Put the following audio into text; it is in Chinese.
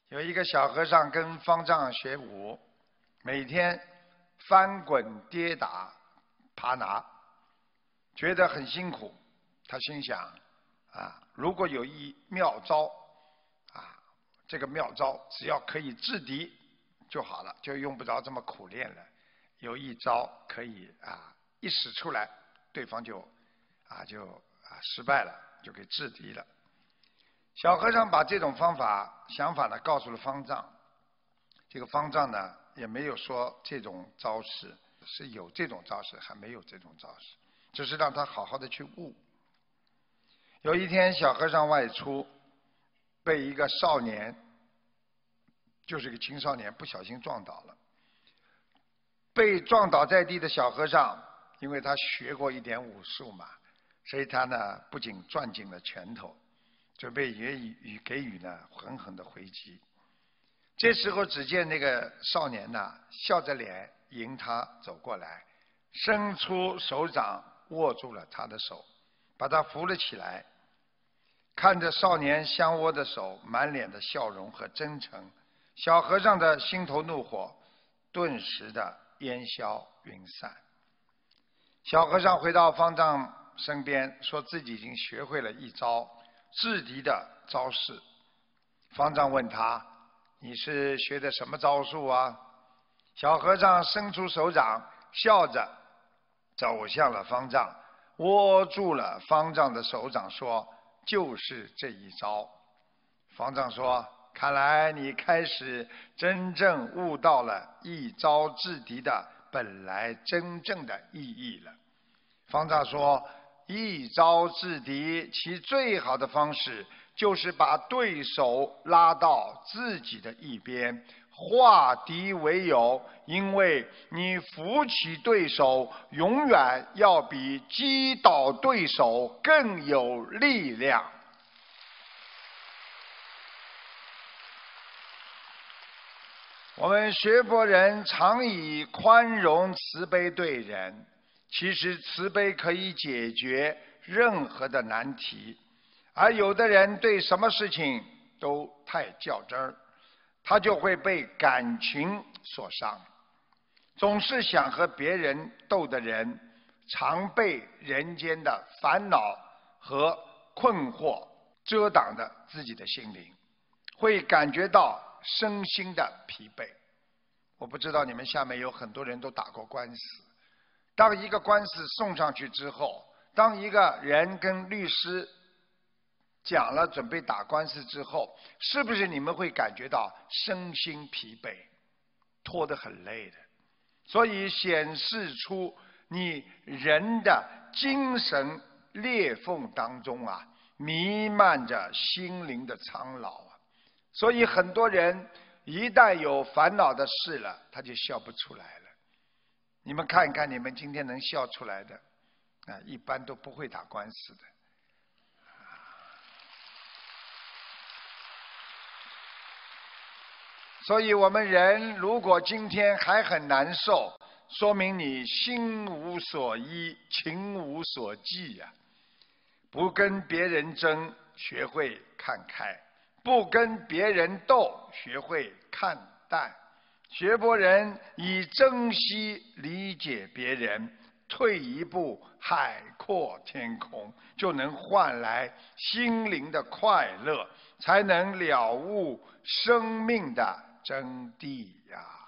有一个小和尚跟方丈学武，每天翻滚跌打爬拿，觉得很辛苦。他心想如果有一妙招这个妙招只要可以制敌就好了，就用不着这么苦练了。有一招可以一使出来，对方就失败了，就给制敌了。小和尚把这种想法呢告诉了方丈，这个方丈呢也没有说这种招式是有这种招式，还没有这种招式，只是让他好好的去悟。有一天，小和尚外出，被一个少年，就是个青少年，不小心撞倒了。被撞倒在地的小和尚，因为他学过一点武术嘛，所以他呢不仅攥紧了拳头，准备给予呢狠狠的回击。这时候，只见那个少年呢笑着脸迎他走过来，伸出手掌握住了他的手，把他扶了起来。看着少年相握的手，满脸的笑容和真诚，小和尚的心头怒火顿时的烟消云散。小和尚回到方丈身边，说自己已经学会了一招制敌的招式。方丈问他：“你是学的什么招数啊？”小和尚伸出手掌，笑着走向了方丈，握住了方丈的手掌，说：“就是这一招。”方丈说：“看来你开始真正悟到了一招制敌的本来真正的意义了。”方丈说：“一招制敌，其最好的方式就是把对手拉到自己的一边，化敌为友，因为你扶起对手，永远要比击倒对手更有力量。”我们学佛人常以宽容慈悲对人，其实慈悲可以解决任何的难题，而有的人对什么事情都太较真儿，他就会被感情所伤。总是想和别人斗的人，常被人间的烦恼和困惑遮挡着自己的心灵，会感觉到身心的疲惫。我不知道你们下面有很多人都打过官司，当一个官司送上去之后，当一个人跟律师讲了准备打官司之后，是不是你们会感觉到身心疲惫，拖得很累的？所以显示出你人的精神裂缝当中弥漫着心灵的苍老所以很多人一旦有烦恼的事了，他就笑不出来了。你们看一看，你们今天能笑出来的一般都不会打官司的。所以我们人如果今天还很难受，说明你心无所依，情无所寄不跟别人争，学会看开；不跟别人斗，学会看淡。学佛人以珍惜理解别人，退一步海阔天空，就能换来心灵的快乐，才能了悟生命的真谛呀。